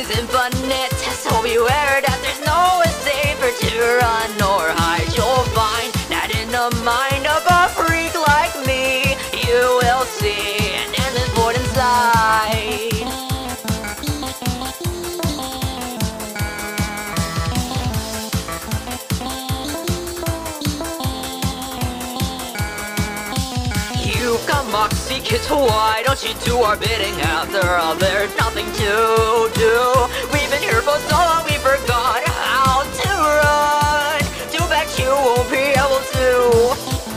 is infinite, so beware that there's nowhere safer to run or hide. You'll find that in the mind of a freak like me, you will see an endless void inside. You come moxie kids, why don't you do our bidding? After all, there's nothing to do. We've been here for so long, we forgot how to run. Too bad you won't be able to.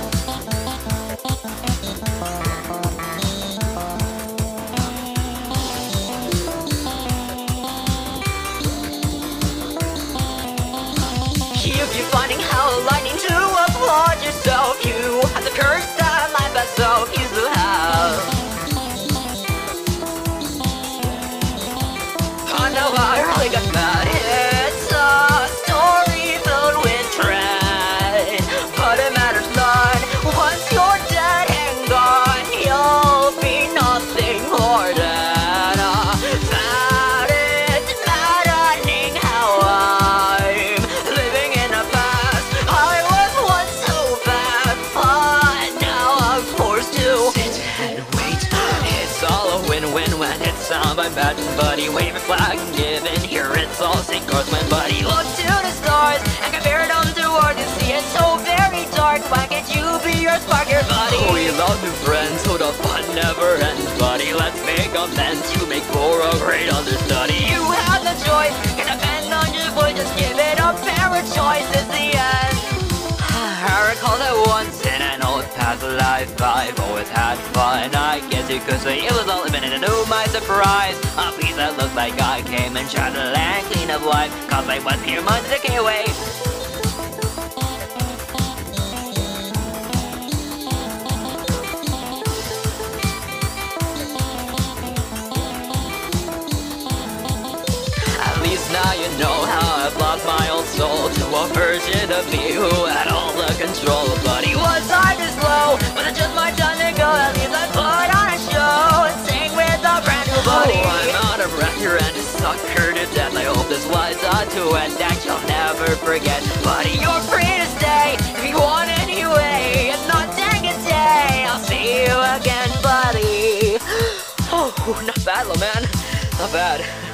If you're finding how lightning to applaud yourself, you have the curse that my best self used to have. I know I really got mad. It's a story filled with dread, but it matters not. Once you're dead and gone, you'll be nothing more than a fad. It's maddening how I'm living in the past. I was once so fast, but now I'm forced to sit and wait. It's all a win-win when it's sound by Majin, buddy. Wave your flag and give in. Here it's all sink or swim, buddy. Look to the stars and compare them to ours. You see it's so very dark. Why can't you be your spark, your buddy? We love new friends, so the fun never ends, buddy. Let's make amends to make for a great understudy. You have the choice, can depend on your voice. Just give it a fair choice is the end. I recall that once in an old past life, I've always had fun. I guess you could say it was all a minute and oh my surprise, a piece that looked like I came and tried to land clean up life, cause I was here months to get away. At least now you know how I've lost my old soul to a version of me who had all the control. Buddy, was I this low? Was it just my time to go? At least I put on a show and sang with a brand new buddy. Oh, I'm out of breath, you're and it sucker to death. I hope this was a duet that you'll never forget. Buddy, you're free to stay if you want anyway. It's not dang a day, I'll see you again, buddy. Oh, not bad, little man. Not bad.